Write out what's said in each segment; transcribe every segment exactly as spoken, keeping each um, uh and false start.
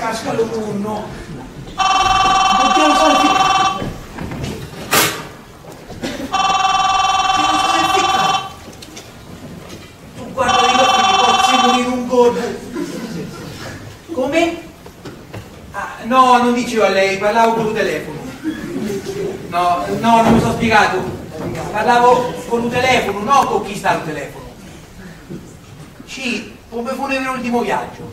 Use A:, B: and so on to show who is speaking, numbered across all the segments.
A: cascalo uno. Non ti lo so ficcare. Ti lo so ficcare. Tu guarda di occhi che pozzi morire un corpo. Come? Ah, no, non dicevo a lei, parlavo con il telefono. No, no, non mi sono spiegato. Parlavo con un telefono, non con chi sta al telefono. Sì, come fu nell'ultimo viaggio.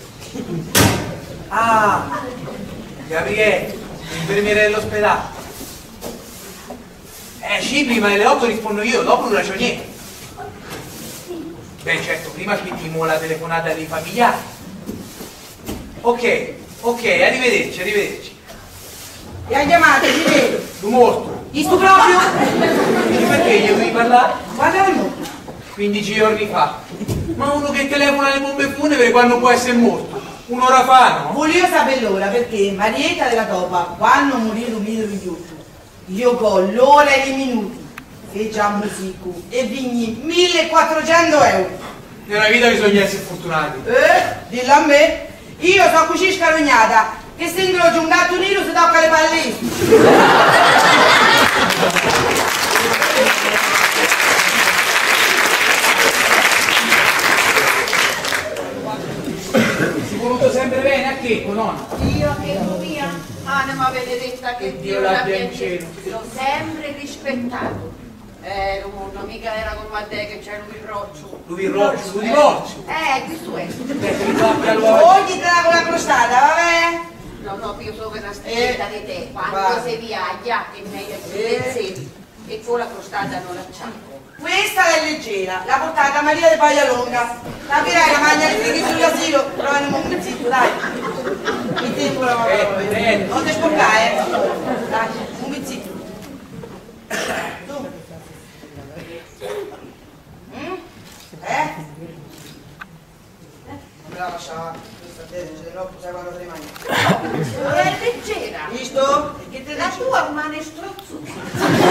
A: Ah, Gabriele, infermiere dell'ospedale. Eh sì, prima delle otto rispondo io, dopo non faccio niente. Beh certo, prima aspettiamo la telefonata dei familiari. Ok, ok, arrivederci, arrivederci.
B: E ha chiamato, ci vedo.
A: Tu morto.
B: Isto proprio?
A: Dici perché gli devi parlare?
B: Guarda il morto.
A: quindici giorni fa. Ma uno che telefona alle bombe funebri quando può essere morto? Un'ora fa, no?
B: Volevo sapere l'ora perché Marietta della Topa, quando morì Lumino Rigliotto, io con l'ora e i minuti fece a musico e vigni millequattrocento euro.
A: Nella vita bisogna essere fortunati.
B: Eh, dillo a me. Io sono così scarognata che se incrocio un gatto nero si tocca le palle.
A: Si è voluto sempre bene a che, nonna?
C: Io che tu mia anima benedetta che Dio l'abbia in cielo, l'ho sempre rispettato. Eh, Romondo, mica era come a te che c'è lui Roccio.
A: Lui Roccio, lui Roccio.
C: Eh, questo è.
B: Oggi te la con la crostata, vabbè?
C: No, no, io so che una stretta
B: Eh,
C: di te, quando
B: va.
C: si viaggia, che meglio più
B: Eh.
C: pensieri, e con la crostata non la c'ha.
B: Questa è leggera, l'ha portata Maria de Paglialonga. Capirai, la magna di frighi sull'asilo, però non un pizzito, dai. Il tempo la mamma.
A: Eh, bene.
B: Non ti sporcare, eh. Dai, un pizzito. Tu. Mm? Eh? Non me la lascia, questa te, no, sai quando te le mangi.
C: È leggera.
B: Visto? Che te
C: La
B: dici?
C: tua umana è strozzo.